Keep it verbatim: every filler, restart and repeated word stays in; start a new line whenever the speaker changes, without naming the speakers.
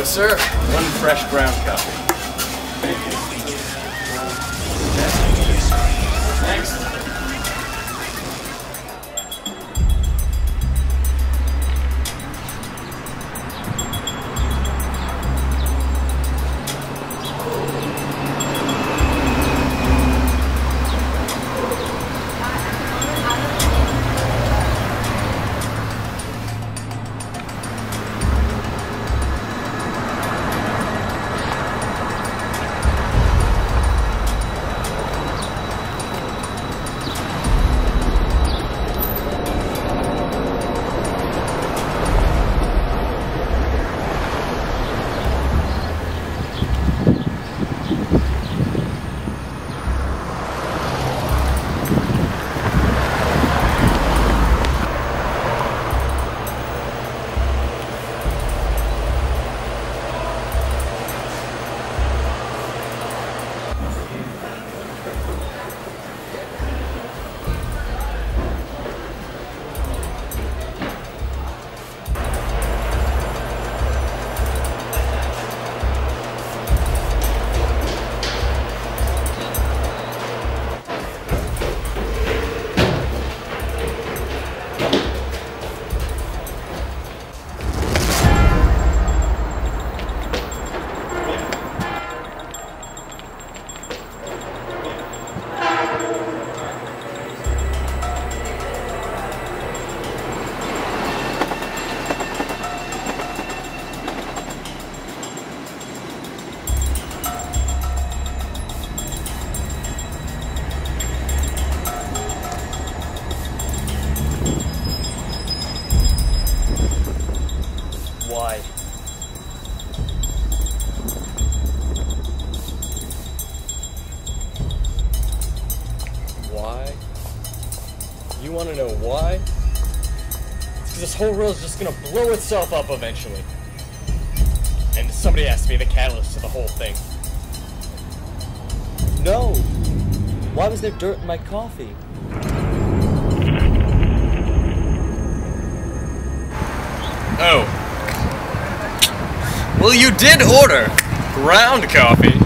go, sir.
One fresh ground coffee. Next.
Why? Why? You want to know why? It's because this whole world's just gonna blow itself up eventually. And somebody has to be the catalyst to the whole thing. No! Why was there dirt in my coffee?
Oh. Well, you did order ground coffee.